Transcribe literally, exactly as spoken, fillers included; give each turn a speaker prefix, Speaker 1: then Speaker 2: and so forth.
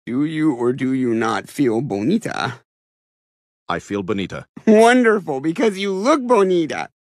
Speaker 1: Do you or do you not feel bonita?
Speaker 2: I feel bonita.
Speaker 1: Wonderful, because you look bonita.